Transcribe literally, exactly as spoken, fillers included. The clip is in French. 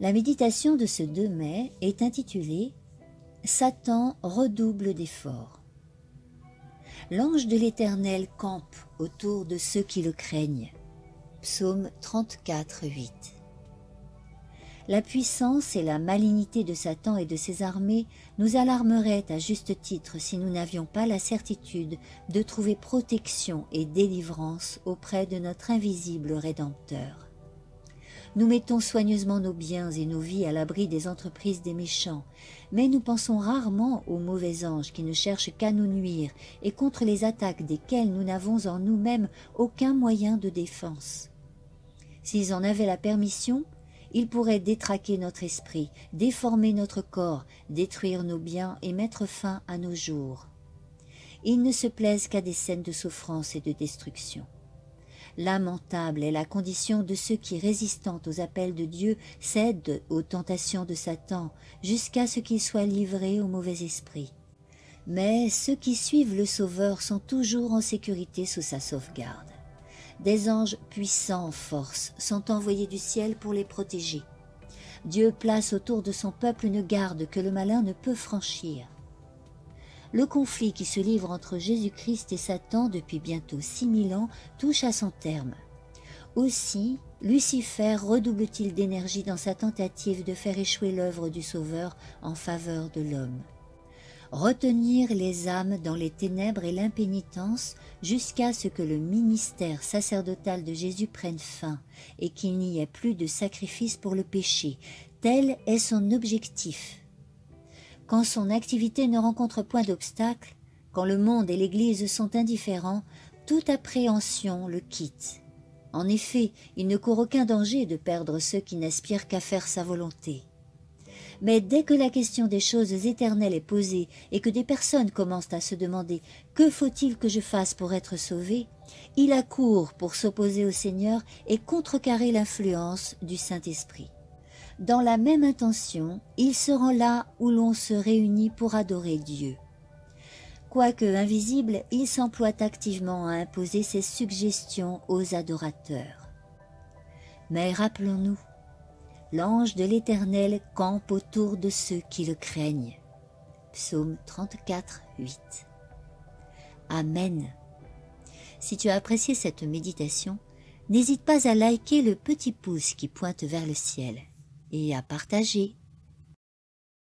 La méditation de ce deux mai est intitulée « Satan redouble d'efforts ». L'ange de l'Éternel campe autour de ceux qui le craignent. Psaume trente-quatre, huit. La puissance et la malignité de Satan et de ses armées nous alarmeraient à juste titre si nous n'avions pas la certitude de trouver protection et délivrance auprès de notre invisible Rédempteur. Nous mettons soigneusement nos biens et nos vies à l'abri des entreprises des méchants, mais nous pensons rarement aux mauvais anges qui ne cherchent qu'à nous nuire et contre les attaques desquelles nous n'avons en nous-mêmes aucun moyen de défense. S'ils en avaient la permission, ils pourraient détraquer notre esprit, déformer notre corps, détruire nos biens et mettre fin à nos jours. Ils ne se plaisent qu'à des scènes de souffrance et de destruction. Lamentable est la condition de ceux qui, résistant aux appels de Dieu, cèdent aux tentations de Satan, jusqu'à ce qu'ils soient livrés au mauvais esprit. Mais ceux qui suivent le Sauveur sont toujours en sécurité sous sa sauvegarde. Des anges puissants en force sont envoyés du ciel pour les protéger. Dieu place autour de son peuple une garde que le malin ne peut franchir. Le conflit qui se livre entre Jésus-Christ et Satan depuis bientôt six mille ans touche à son terme. Aussi, Lucifer redouble-t-il d'énergie dans sa tentative de faire échouer l'œuvre du Sauveur en faveur de l'homme. Retenir les âmes dans les ténèbres et l'impénitence jusqu'à ce que le ministère sacerdotal de Jésus prenne fin et qu'il n'y ait plus de sacrifice pour le péché, tel est son objectif. Quand son activité ne rencontre point d'obstacle, quand le monde et l'Église sont indifférents, toute appréhension le quitte. En effet, il ne court aucun danger de perdre ceux qui n'aspirent qu'à faire sa volonté. Mais dès que la question des choses éternelles est posée et que des personnes commencent à se demander « Que faut-il que je fasse pour être sauvé ?», il accourt pour s'opposer au Seigneur et contrecarrer l'influence du Saint-Esprit. Dans la même intention, il se rend là où l'on se réunit pour adorer Dieu. Quoique invisible, il s'emploie activement à imposer ses suggestions aux adorateurs. Mais rappelons-nous, l'ange de l'Éternel campe autour de ceux qui le craignent. Psaume trente-quatre, huit. Amen. Si tu as apprécié cette méditation, n'hésite pas à liker le petit pouce qui pointe vers le ciel et à partager.